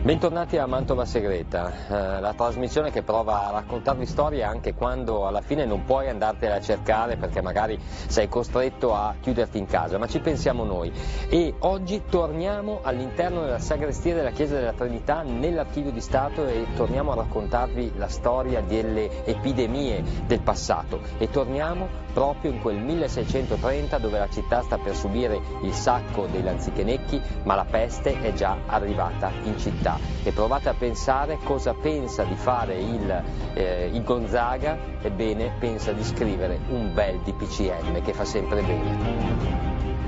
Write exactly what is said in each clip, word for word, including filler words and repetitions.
Bentornati a Mantova Segreta, eh, la trasmissione che prova a raccontarvi storie anche quando alla fine non puoi andartene a cercare perché magari sei costretto a chiuderti in casa, ma ci pensiamo noi. E oggi torniamo all'interno della sagrestia della Chiesa della Trinità nell'Archivio di Stato e torniamo a raccontarvi la storia delle epidemie del passato e torniamo proprio in quel milleseicentotrenta dove la città sta per subire il sacco dei lanzichenecchi, ma la peste è già arrivata in città. E provate a pensare cosa pensa di fare il, eh, il Gonzaga. Ebbene, pensa di scrivere un bel D P C M che fa sempre bene.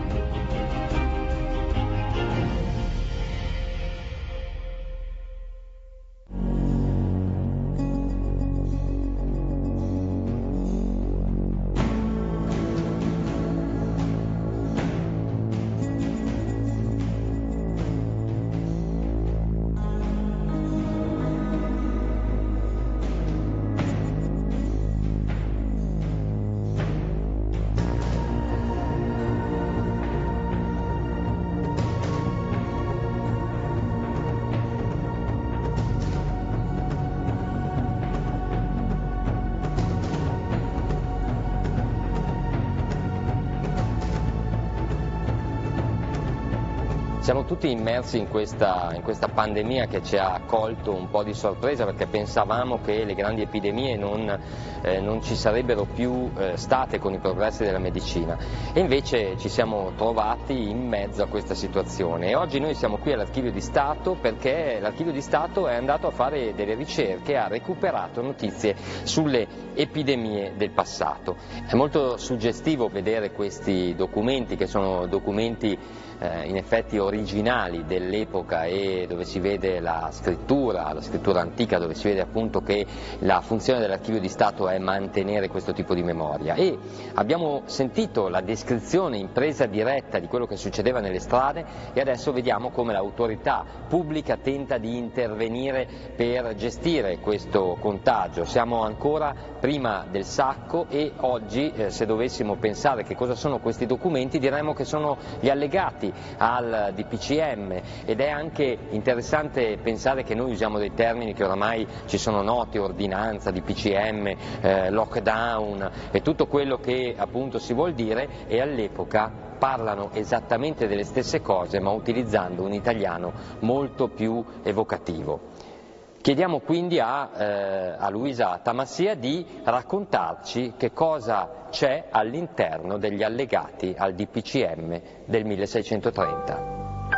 Siamo tutti immersi in questa, in questa pandemia che ci ha colto un po' di sorpresa perché pensavamo che le grandi epidemie non, eh, non ci sarebbero più eh, state con i progressi della medicina e invece ci siamo trovati in mezzo a questa situazione e oggi noi siamo qui all'Archivio di Stato perché l'Archivio di Stato è andato a fare delle ricerche, ha recuperato notizie sulle epidemie del passato. È molto suggestivo vedere questi documenti che sono documenti eh, in effetti originali dell'epoca e dove si vede la scrittura, la scrittura antica, dove si vede appunto che la funzione dell'Archivio di Stato è mantenere questo tipo di memoria e abbiamo sentito la descrizione in presa diretta di quello che succedeva nelle strade e adesso vediamo come l'autorità pubblica tenta di intervenire per gestire questo contagio. Siamo ancora prima del sacco e oggi eh, se dovessimo pensare che cosa sono questi documenti diremmo che sono gli allegati al D P C M ed è anche interessante pensare che noi usiamo dei termini che oramai ci sono noti, ordinanza, D P C M, eh, lockdown e tutto quello che appunto si vuol dire e all'epoca parlano esattamente delle stesse cose ma utilizzando un italiano molto più evocativo. Chiediamo quindi a, eh, a Luisa Tamassia di raccontarci che cosa c'è all'interno degli allegati al D P C M del milleseicentotrenta.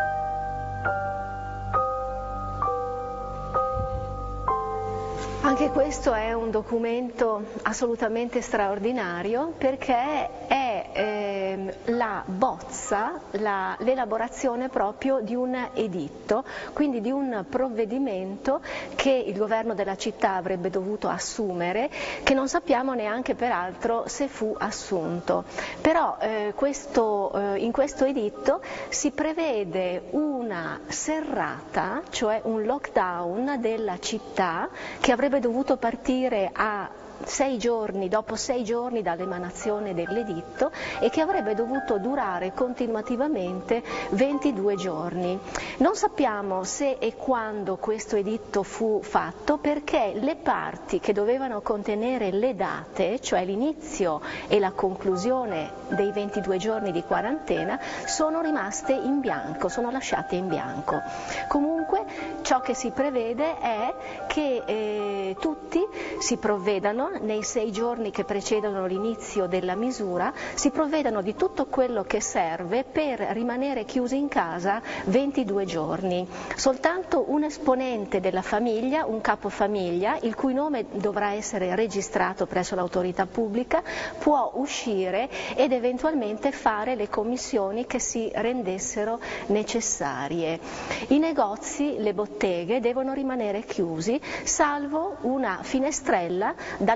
Anche questo è un documento assolutamente straordinario perché è ehm, la bozza, la, l'elaborazione proprio di un editto, quindi di un provvedimento che il governo della città avrebbe dovuto assumere, che non sappiamo neanche peraltro se fu assunto. Però eh, questo, eh, in questo editto si prevede una serrata, cioè un lockdown della città che avrebbe dovuto partire a sei giorni, dopo sei giorni dall'emanazione dell'editto e che avrebbe dovuto durare continuativamente ventidue giorni. Non sappiamo se e quando questo editto fu fatto perché le parti che dovevano contenere le date, cioè l'inizio e la conclusione dei ventidue giorni di quarantena, sono rimaste in bianco, sono lasciate in bianco. Comunque ciò che si prevede è che eh, tutti si provvedano nei sei giorni che precedono l'inizio della misura, si provvedano di tutto quello che serve per rimanere chiusi in casa ventidue giorni. Soltanto un esponente della famiglia, un capofamiglia, il cui nome dovrà essere registrato presso l'autorità pubblica, può uscire ed eventualmente fare le commissioni che si rendessero necessarie. I negozi, le botteghe devono rimanere chiusi, salvo una finestrella dalla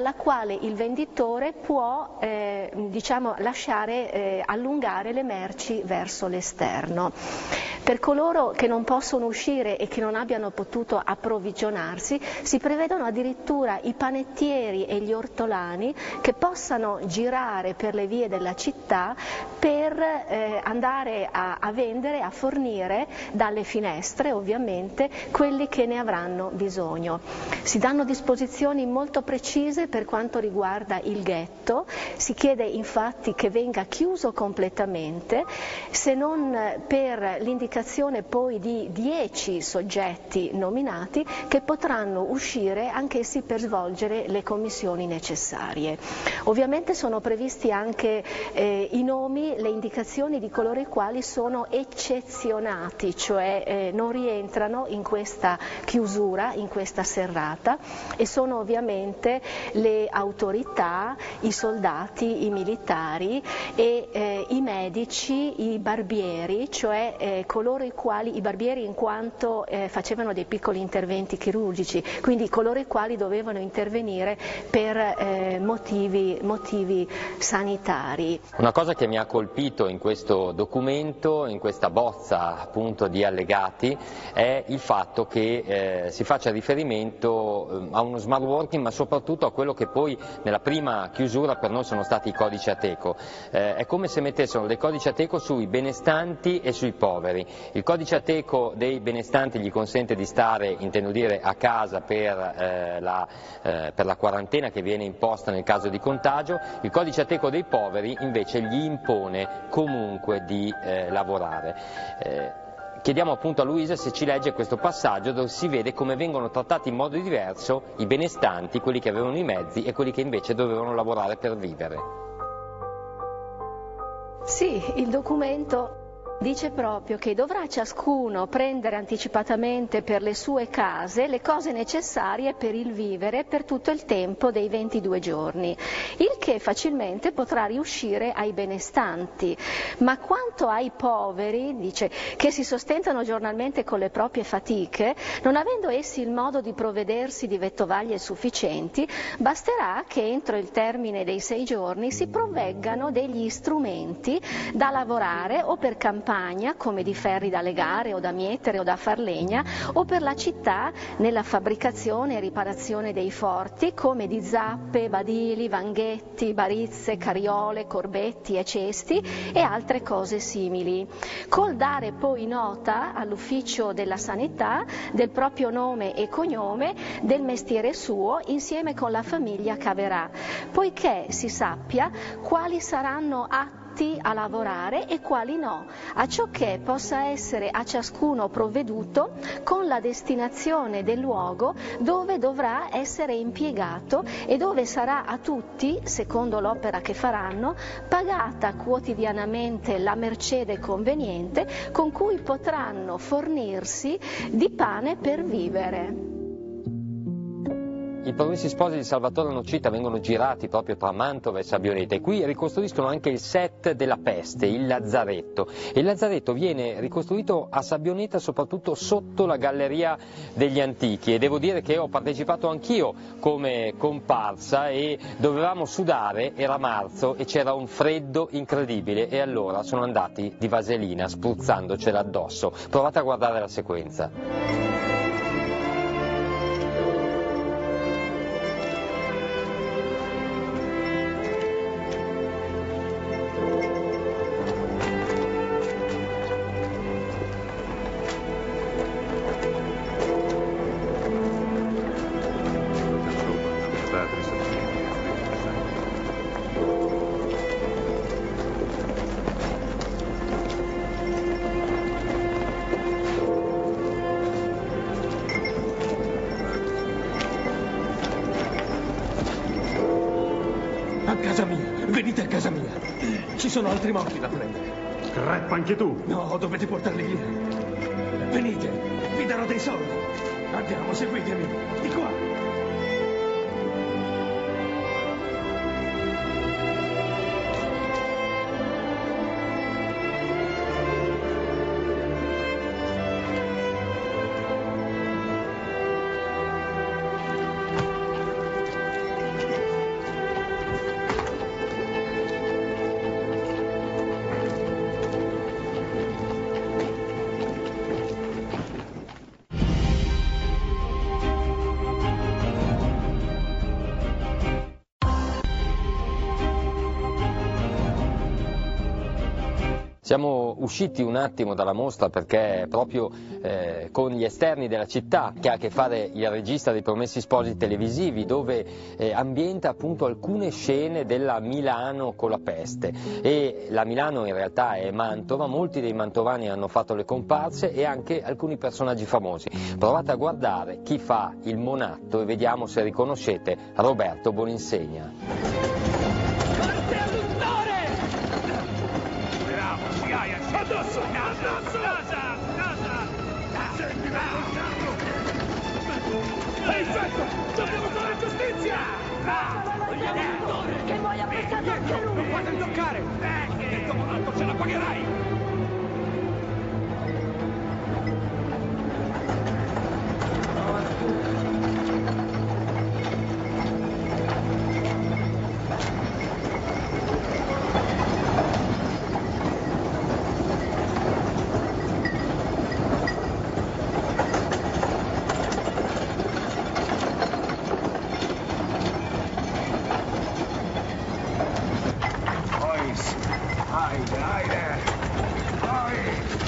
dalla quale il venditore può eh, diciamo, lasciare eh, allungare le merci verso l'esterno. Per coloro che non possono uscire e che non abbiano potuto approvvigionarsi, si prevedono addirittura i panettieri e gli ortolani che possano girare per le vie della città per eh, andare a, a vendere, a fornire dalle finestre ovviamente quelli che ne avranno bisogno. Si danno disposizioni molto precise per quanto riguarda il ghetto, si chiede infatti che venga chiuso completamente, se non per l'indicazione poi di dieci soggetti nominati che potranno uscire anch'essi per svolgere le commissioni necessarie. Ovviamente sono previsti anche eh, i nomi, le indicazioni di coloro i quali sono eccezionati, cioè eh, non rientrano in questa chiusura, in questa serrata, e sono ovviamente le autorità, i soldati, i militari e eh, i medici, i barbieri, cioè eh, coloro i quali, i barbieri in quanto eh, facevano dei piccoli interventi chirurgici, quindi coloro i quali dovevano intervenire per eh, motivi, motivi sanitari. Una cosa che mi ha colpito in questo documento, in questa bozza appunto di allegati, è il fatto che eh, si faccia riferimento eh, a uno smart working, ma soprattutto a quello che poi nella prima chiusura per noi sono stati i codici Ateco. Eh, è come se mettessero dei codici Ateco sui benestanti e sui poveri. Il codice Ateco dei benestanti gli consente di stare, intendo dire, a casa per, eh, la, eh, per la quarantena che viene imposta nel caso di contagio. Il codice Ateco dei poveri invece gli impone comunque di eh, lavorare. Eh, Chiediamo appunto a Luisa se ci legge questo passaggio dove si vede come vengono trattati in modo diverso i benestanti, quelli che avevano i mezzi e quelli che invece dovevano lavorare per vivere. Sì, il documento dice proprio che dovrà ciascuno prendere anticipatamente per le sue case le cose necessarie per il vivere per tutto il tempo dei ventidue giorni, il che facilmente potrà riuscire ai benestanti, ma quanto ai poveri, dice, che si sostentano giornalmente con le proprie fatiche, non avendo essi il modo di provvedersi di vettovaglie sufficienti, basterà che entro il termine dei sei giorni si provveggano degli strumenti da lavorare o per campagna, come di ferri da legare o da mietere o da far legna, o per la città nella fabbricazione e riparazione dei forti, come di zappe, badili, vanghetti, barizze, cariole, corbetti e cesti e altre cose simili, col dare poi nota all'ufficio della sanità del proprio nome e cognome, del mestiere suo, insieme con la famiglia che avrà, poiché si sappia quali saranno atti a lavorare e quali no, a ciò che possa essere a ciascuno provveduto con la destinazione del luogo dove dovrà essere impiegato e dove sarà a tutti, secondo l'opera che faranno, pagata quotidianamente la mercede conveniente con cui potranno fornirsi di pane per vivere. I Promessi Sposi di Salvatore Nocita vengono girati proprio tra Mantova e Sabbioneta e qui ricostruiscono anche il set della peste, il lazzaretto. E il lazzaretto viene ricostruito a Sabbioneta soprattutto sotto la Galleria degli Antichi e devo dire che ho partecipato anch'io come comparsa e dovevamo sudare, era marzo e c'era un freddo incredibile e allora sono andati di vaselina spruzzandocela addosso. Provate a guardare la sequenza. A casa mia, venite a casa mia. Ci sono altri morti da prendere. Creppa anche tu. No, dovete portarli via. Venite, vi darò dei soldi. Andiamo, seguitemi. Di qua. Siamo usciti un attimo dalla mostra perché proprio eh, con gli esterni della città, che ha a che fare il regista dei Promessi Sposi televisivi, dove eh, ambienta appunto alcune scene della Milano con la peste, e la Milano in realtà è Mantova, molti dei mantovani hanno fatto le comparse e anche alcuni personaggi famosi. Provate a guardare chi fa il Monatto e vediamo se riconoscete Roberto Boninsegna. Addosso! Addosso! Casa! Casa! Senti, ehi, aspetta! Dobbiamo fare giustizia! Vogliamo un attore che vuoi appestato anche lui! Non fate toccare! Eh, il tuo Monatto ce la pagherai! Haide, haide! Vai!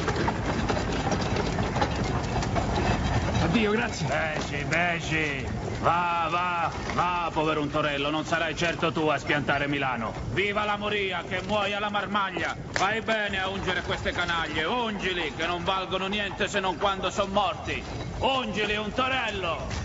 Addio, grazie! Beci, beci! Va, va, va, povero Untorello, non sarai certo tu a spiantare Milano. Viva la moria, che muoia la marmaglia! Fai bene a ungere queste canaglie, ungili, che non valgono niente se non quando sono morti! Ungili, Untorello!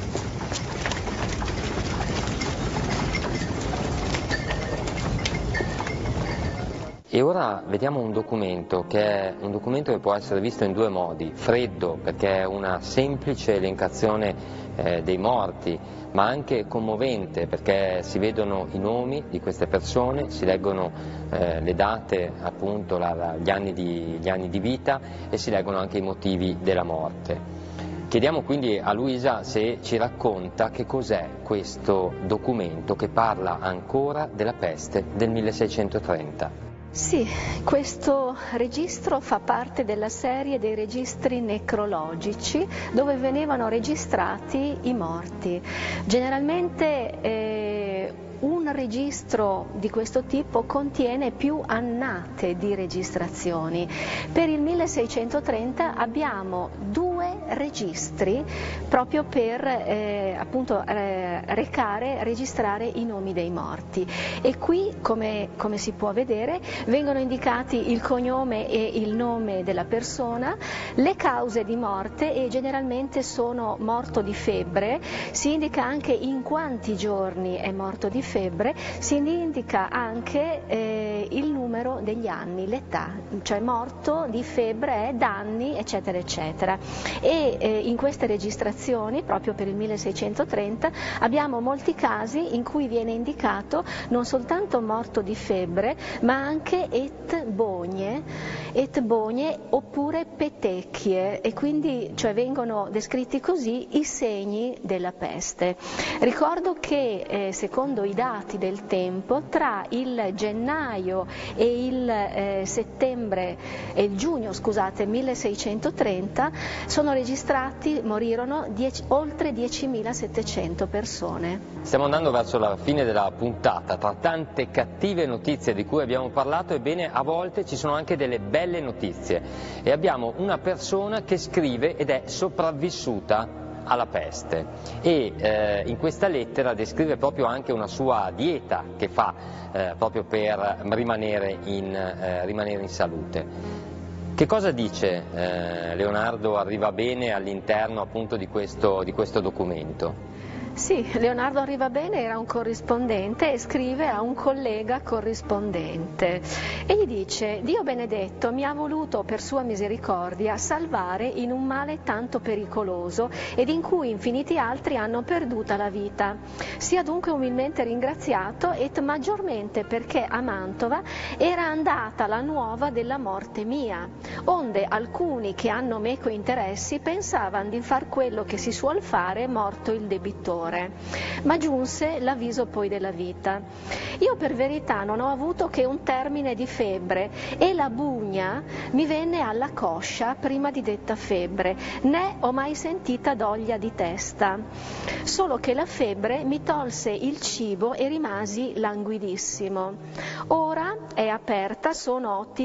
E ora vediamo un documento che è un documento che può essere visto in due modi: freddo perché è una semplice elencazione eh, dei morti, ma anche commovente perché si vedono i nomi di queste persone, si leggono eh, le date, appunto la, la, gli, anni di, gli anni di vita, e si leggono anche i motivi della morte. Chiediamo quindi a Luisa se ci racconta che cos'è questo documento che parla ancora della peste del milleseicentotrenta. Sì, questo registro fa parte della serie dei registri necrologici dove venivano registrati i morti. Generalmente eh, un registro di questo tipo contiene più annate di registrazioni. Per il milleseicentotrenta abbiamo due registri proprio per eh, appunto eh, recare, registrare i nomi dei morti, e qui come, come si può vedere vengono indicati il cognome e il nome della persona, le cause di morte, e generalmente sono morto di febbre, si indica anche in quanti giorni è morto di febbre, si indica anche eh, il numero degli anni, l'età, cioè morto di febbre è danni eccetera eccetera. E eh, in queste registrazioni proprio per il milleseicentotrenta abbiamo molti casi in cui viene indicato non soltanto morto di febbre ma anche et bonie, et bonie oppure petechie, e quindi cioè vengono descritti così i segni della peste. Ricordo che eh, secondo i dati del tempo tra il gennaio e il eh, settembre e il giugno scusate milleseicentotrenta sono registrati, morirono dieci, oltre diecimilasettecento persone. Stiamo andando verso la fine della puntata. Tra tante cattive notizie di cui abbiamo parlato, ebbene a volte ci sono anche delle belle notizie, e abbiamo una persona che scrive ed è sopravvissuta alla peste, e eh, in questa lettera descrive proprio anche una sua dieta che fa eh, proprio per rimanere in, eh, rimanere in salute. Che cosa dice eh, Leonardo Arrivabene all'interno appunto di questo, di questo documento? Sì, Leonardo Arrivabene era un corrispondente e scrive a un collega corrispondente e gli dice: Dio benedetto mi ha voluto per sua misericordia salvare in un male tanto pericoloso ed in cui infiniti altri hanno perduta la vita. Sia dunque umilmente ringraziato, et maggiormente perché a Mantova era andata la nuova della morte mia, onde alcuni che hanno meco interessi pensavano di far quello che si suol fare morto il debitore. dolore, ma giunse l'avviso poi della vita. Io per verità non ho avuto che un termine di febbre e la bugna mi venne alla coscia prima di detta febbre, né ho mai sentita doglia di testa, solo che la febbre mi tolse il cibo e rimasi languidissimo. Ora è aperta, sono otto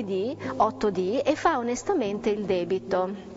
dì e fa onestamente il debito.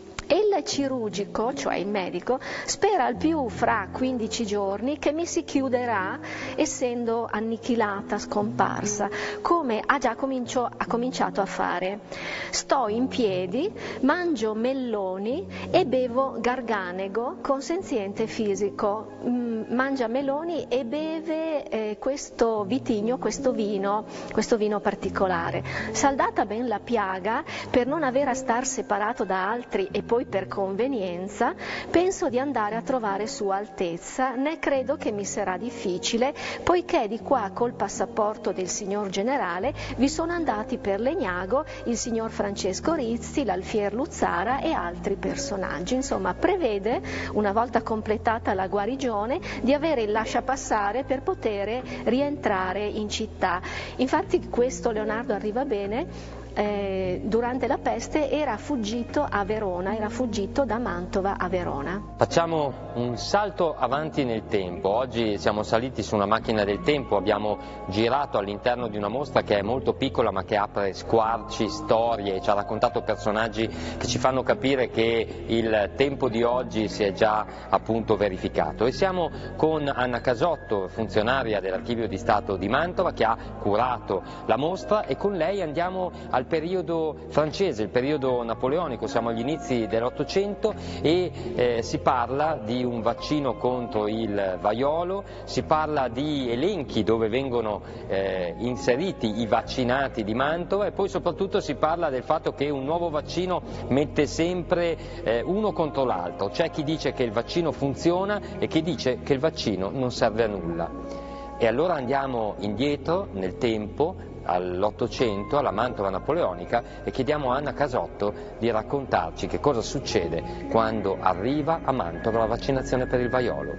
Il chirurgico, cioè il medico, spera al più fra quindici giorni che mi si chiuderà essendo annichilata, scomparsa, come ha già comincio, ha cominciato a fare. Sto in piedi, mangio melloni e bevo garganego consenziente fisico. Mm, mangia meloni e beve eh, questo vitigno, questo vino, questo vino particolare. Saldata ben la piaga, per non avere a star separato da altri e poi per convenienza, penso di andare a trovare Sua Altezza, né credo che mi sarà difficile, poiché di qua col passaporto del signor generale vi sono andati per Legnago il signor Francesco Rizzi, l'Alfier Luzzara e altri personaggi. Insomma, prevede, una volta completata la guarigione, di avere il lasciapassare per poter rientrare in città. Infatti questo Leonardo arriva bene. Eh, durante la peste era fuggito a Verona, era fuggito da Mantova a Verona. Facciamo un salto avanti nel tempo. Oggi siamo saliti su una macchina del tempo, abbiamo girato all'interno di una mostra che è molto piccola ma che apre squarci, storie, ci ha raccontato personaggi che ci fanno capire che il tempo di oggi si è già appunto verificato. E siamo con Anna Casotto, funzionaria dell'Archivio di Stato di Mantova, che ha curato la mostra, e con lei andiamo al periodo francese, il periodo napoleonico. Siamo agli inizi dell'Ottocento e eh, si parla di un vaccino contro il vaiolo, si parla di elenchi dove vengono eh, inseriti i vaccinati di Mantova, e poi soprattutto si parla del fatto che un nuovo vaccino mette sempre eh, uno contro l'altro. C'è chi dice che il vaccino funziona e chi dice che il vaccino non serve a nulla. E allora andiamo indietro nel tempo, all'Ottocento, alla Mantova napoleonica, e chiediamo a Anna Casotto di raccontarci che cosa succede quando arriva a Mantova la vaccinazione per il vaiolo.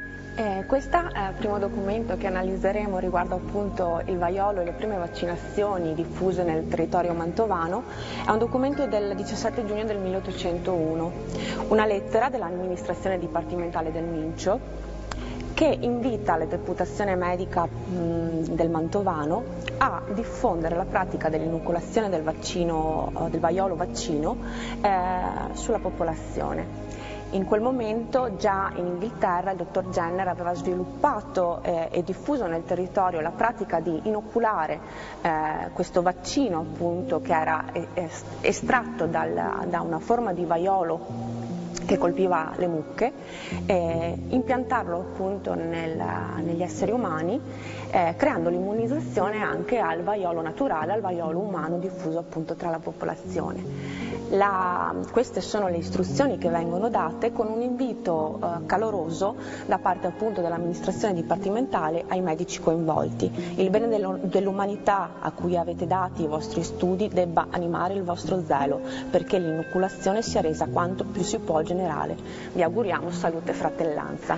Eh, questo è il primo documento che analizzeremo riguardo appunto il vaiolo e le prime vaccinazioni diffuse nel territorio mantovano. È un documento del diciassette giugno del milleottocentouno, una lettera dell'amministrazione dipartimentale del Mincio che invita la deputazione medica mh, del Mantovano a diffondere la pratica dell'inoculazione del vaccino, del vaiolo vaccino eh, sulla popolazione. In quel momento già in Inghilterra il dottor Jenner aveva sviluppato eh, e diffuso nel territorio la pratica di inoculare eh, questo vaccino, appunto, che era estratto dal, da una forma di vaiolo che colpiva le mucche, eh, impiantarlo appunto nel, negli esseri umani, eh, creando l'immunizzazione anche al vaiolo naturale, al vaiolo umano diffuso appunto tra la popolazione. La, queste sono le istruzioni che vengono date con un invito eh, caloroso da parte appunto dell'amministrazione dipartimentale ai medici coinvolti. Il bene dell'umanità a cui avete dati i vostri studi debba animare il vostro zelo perché l'inoculazione sia resa quanto più si può generale. Vi auguriamo salute e fratellanza.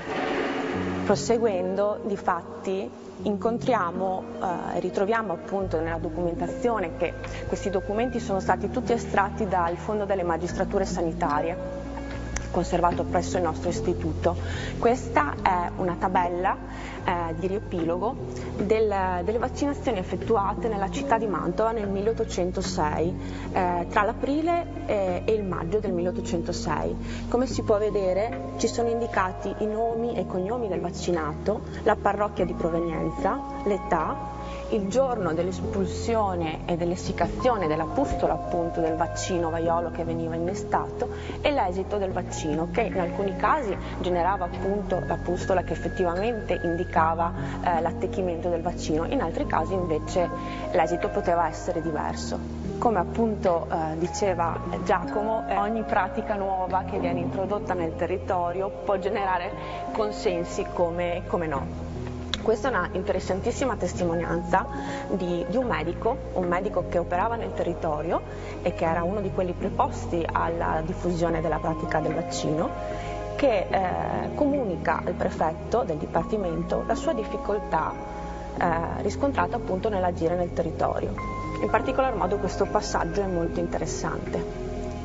Proseguendo, di fatti, incontriamo e eh, ritroviamo appunto nella documentazione che questi documenti sono stati tutti estratti dal Fondo delle Magistrature Sanitarie, conservato presso il nostro istituto. Questa è una tabella eh, di riepilogo del, delle vaccinazioni effettuate nella città di Mantova nel milleottocentosei, eh, tra l'aprile e, e il maggio del milleottocentosei. Come si può vedere ci sono indicati i nomi e i cognomi del vaccinato, la parrocchia di provenienza, l'età, il giorno dell'espulsione e dell'essiccazione della pustola appunto del vaccino vaiolo che veniva innestato e l'esito del vaccino, che in alcuni casi generava appunto la pustola che effettivamente indicava eh, l'attecchimento del vaccino, in altri casi invece l'esito poteva essere diverso. Come appunto eh, diceva Giacomo, eh, ogni pratica nuova che viene introdotta nel territorio può generare consensi come, come no. Questa è una interessantissima testimonianza di, di un medico, un medico che operava nel territorio e che era uno di quelli preposti alla diffusione della pratica del vaccino, che che eh, comunica al prefetto del Dipartimento la sua difficoltà eh, riscontrata appunto nell'agire nel territorio. In particolar modo questo passaggio è molto interessante.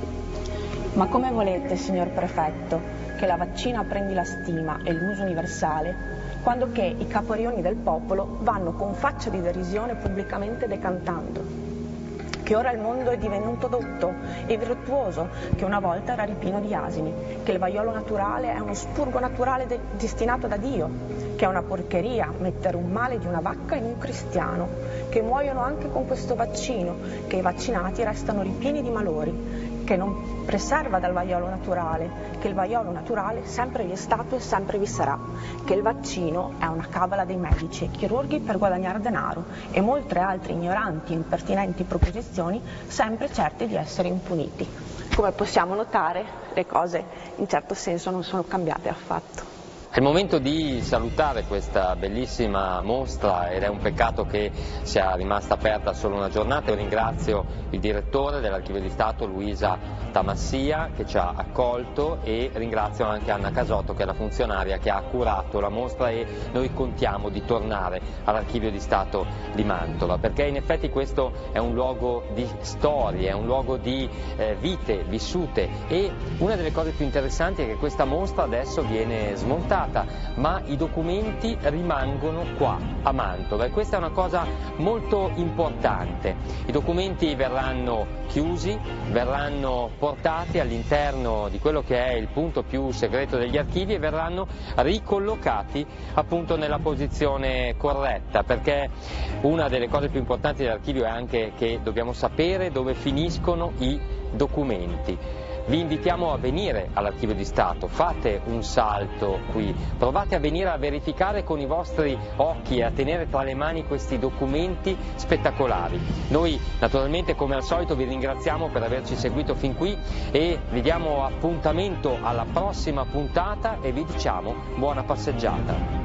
Ma come volete, signor prefetto, che la vaccina prendi la stima e l'uso universale, quando che i caporioni del popolo vanno con faccia di derisione pubblicamente decantando che ora il mondo è divenuto dotto e virtuoso, che una volta era ripieno di asini, che il vaiolo naturale è uno spurgo naturale de- destinato da Dio, che è una porcheria mettere un male di una vacca in un cristiano, che muoiono anche con questo vaccino, che i vaccinati restano ripieni di malori, che non preserva dal vaiolo naturale, che il vaiolo naturale sempre vi è stato e sempre vi sarà, che il vaccino è una cabala dei medici e chirurghi per guadagnare denaro e molte altre ignoranti e impertinenti proposizioni sempre certi di essere impuniti. Come possiamo notare, le cose in certo senso non sono cambiate affatto. È il momento di salutare questa bellissima mostra ed è un peccato che sia rimasta aperta solo una giornata. Io ringrazio il direttore dell'Archivio di Stato, Luisa Tamassia, che ci ha accolto, e ringrazio anche Anna Casotto, che è la funzionaria che ha curato la mostra, e noi contiamo di tornare all'Archivio di Stato di Mantova, perché in effetti questo è un luogo di storie, è un luogo di eh, vite vissute, e una delle cose più interessanti è che questa mostra adesso viene smontata, ma i documenti rimangono qua a Mantova, e questa è una cosa molto importante. I documenti verranno chiusi, verranno portati all'interno di quello che è il punto più segreto degli archivi e verranno ricollocati appunto nella posizione corretta, perché una delle cose più importanti dell'archivio è anche che dobbiamo sapere dove finiscono i documenti. Vi invitiamo a venire all'Archivio di Stato, fate un salto qui, provate a venire a verificare con i vostri occhi e a tenere tra le mani questi documenti spettacolari. Noi naturalmente, come al solito, vi ringraziamo per averci seguito fin qui e vi diamo appuntamento alla prossima puntata e vi diciamo buona passeggiata.